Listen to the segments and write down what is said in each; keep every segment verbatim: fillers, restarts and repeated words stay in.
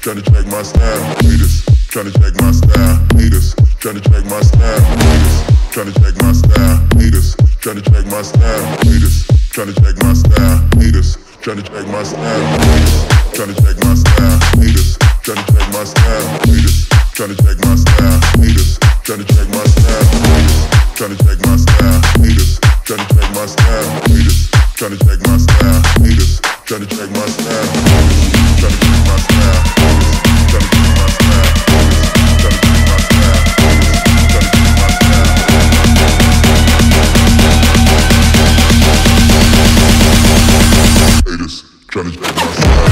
tryna check my style. Haters tryna check my style. Haters tryna check my style. Haters tryna check my style. Haters tryna check my style. Haters tryna check my style. Haters tryna check my style. Haters tryna check my style. Haters tryna check my style. Haters tryna check my style. Haters tryna check my style. Haters tryna check my style. Haters tryna check my style. Haters tryna check my style. Haters tryna check my style. Tryna check my style. Tryna check my style. Tryna check my style. Tryna check my style. Haters tryna check my style.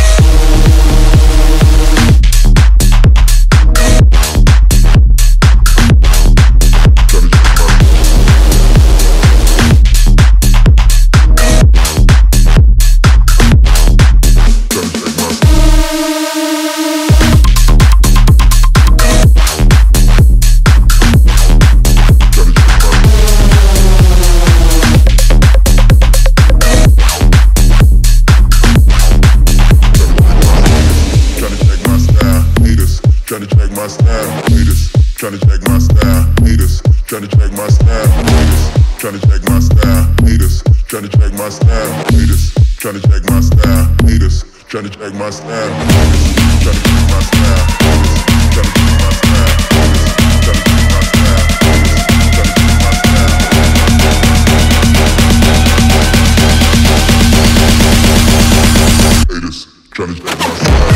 Tryna check my style, haters. Tryna check my style, haters. Tryna check my style, haters. Tryna check my style, haters. Tryna check my style, haters. Tryna check my style, haters. Tryna check my style, haters. Tryna check my style, haters. Tryna check my style, haters. Tryna check my style, haters. Tryna check my style. Haters tryna check my style.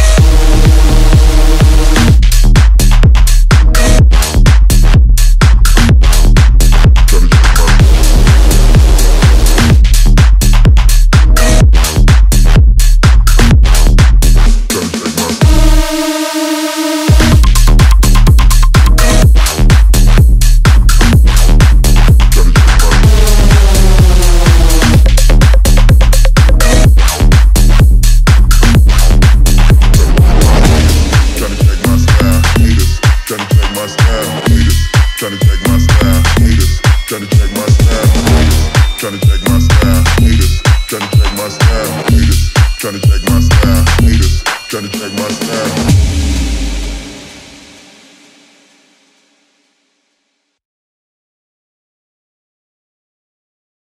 Tryna check my style, haters. Tryna check my style, haters. Tryna check my style, haters. Tryna check my style, haters. Tryna check my